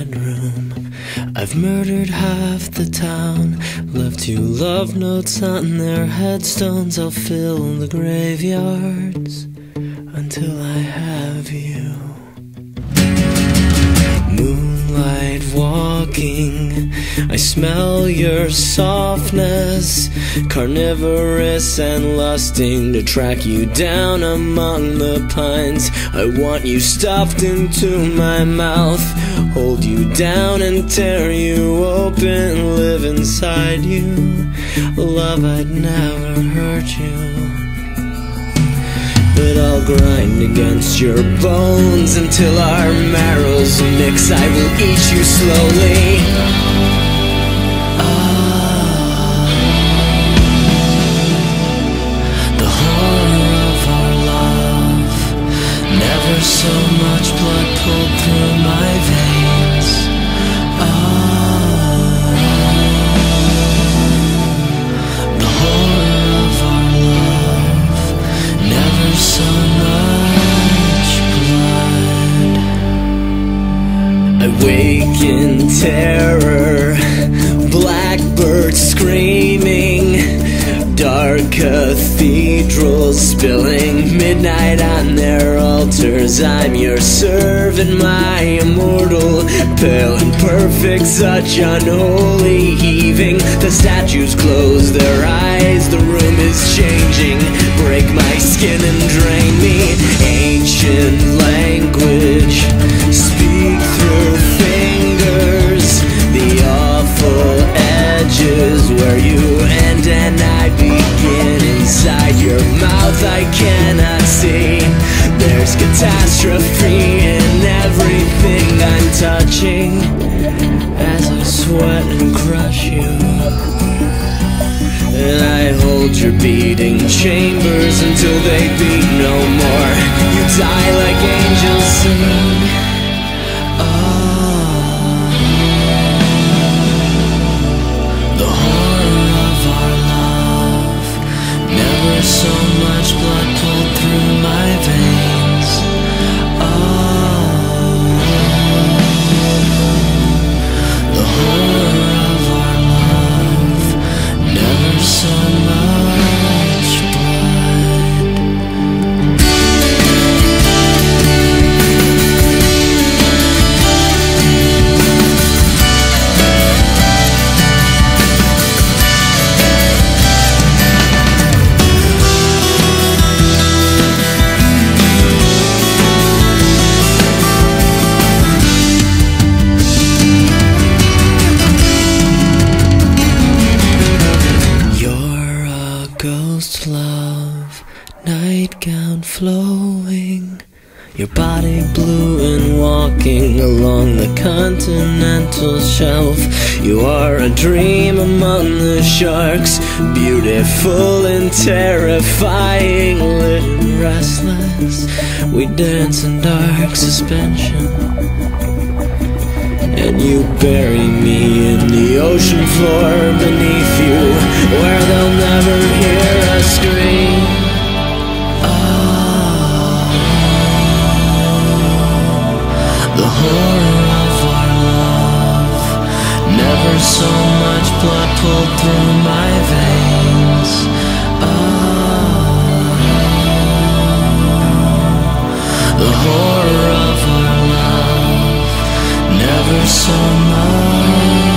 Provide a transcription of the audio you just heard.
bedroom. I've murdered half the town, left you love notes on their headstones. I'll fill the graveyards until I have you. Moonlight walking, I smell your softness, carnivorous and lusting to track you down among the pines. I want you stuffed into my mouth, hold you down and tear you open, live inside you. Love, I'd never hurt you, but I'll grind against your bones until our marrows mix. I will eat you slowly. The horror of our love, never so much blood pulled through my veins. The horror of our love, never so much blood. I wake in terror, blackbirds screaming, dark cathedrals spilling midnight on their altars. I'm your servant, my immortal, pale and perfect, such unholy heaving. The statues close their eyes, the room is changing. Break my skin and drain me. Ancient language, speak through fingers. The awful edges where you end and I begin. Inside your mouth I cannot see. There's catastrophe in everything I'm touching as I sweat and crush you. And I hold your beating chambers until they beat no more. You die like angels sing. The horror of our love, never so much blood pulled through my veins. The horror of our love, never so much blood. Ghost love, nightgown flowing, your body blue and walking along the continental shelf. You are a dream among the sharks, beautiful and terrifying, lit and restless. We dance in dark suspension, and you bury me in the ocean floor beneath you, where they'll never hear us scream. The horror of our love, never so much blood pulled through my veins. The horror of our love, never so much.